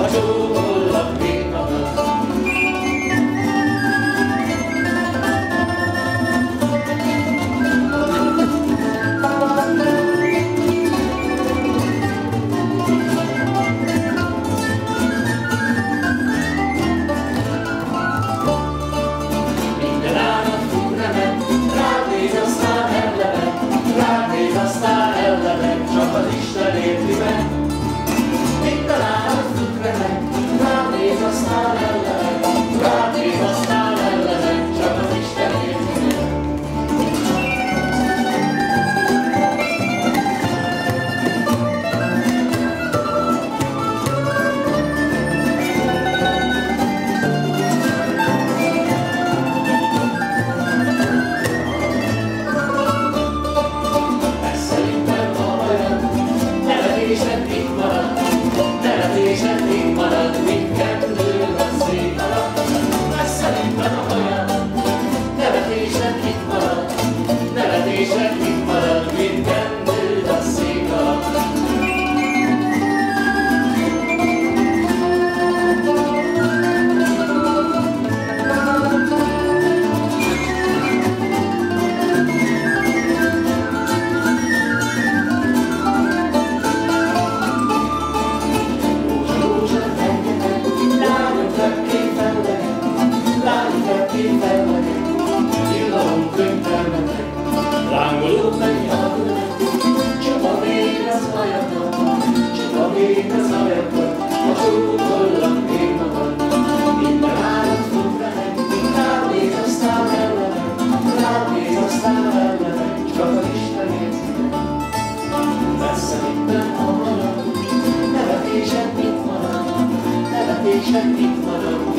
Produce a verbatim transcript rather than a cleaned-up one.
csókollak még magad. Minden állat fut remek, rád néz, aztán ellemek, rád néz, aztán ellemek, csak az Isten érti meg. Minden állat fut remek, rád néz, aztán ellemek, rád néz, aztán ellemek, csak az Isten érti meg. Szerintem a bajod, nevetésed itt marad, nevetésed itt marad, mindkettő a szék alatt. Szerintem a bajod, nevetésed itt marad, nevetésed itt marad, mindkettő a szék alatt. Lángolók megnyalnak, csupa vég az ajakat, csupa vég az ajakat, a csókollak még magad. Minden állat fut remek, rád néz, aztán ellemek, rád néz, aztán ellemek, csak az Isten érti meg. Messze minden a halad, nevetésed itt marad, nevetésed itt marad,